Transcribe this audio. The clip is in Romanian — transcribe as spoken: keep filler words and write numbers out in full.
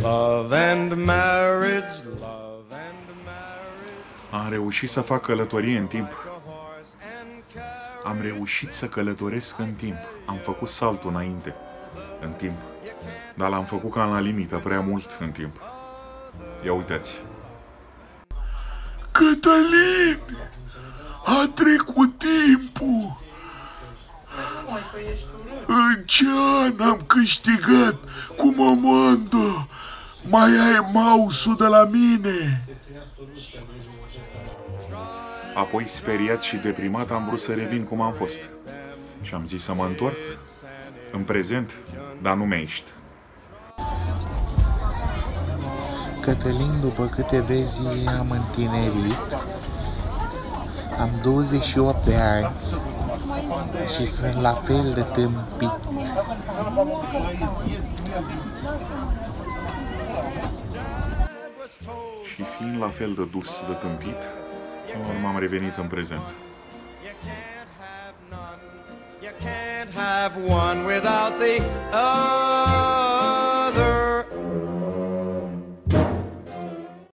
Love and marriage, love and marriage. Am reușit să fac călătorie în timp. Am reușit să călătoresc în timp. Am făcut saltul înainte, în timp. Dar l-am făcut cam la limită, prea mult în timp. Ia uitați. Cătălin! A trecut timpul! În ce an am câștigat cu Momondo? Mai ai mouse-ul de la mine? Apoi, speriat și deprimat, am vrut să revin cum am fost. Și am zis să mă întorc în prezent, dar nu mi-ești. Cătălin, după câte vezi, am întinerit. Am douăzeci și opt de ani și sunt la fel de tâmpit. Și fiind la fel de dus, de tâmpit, m-am revenit în prezent. You can't have one without the other.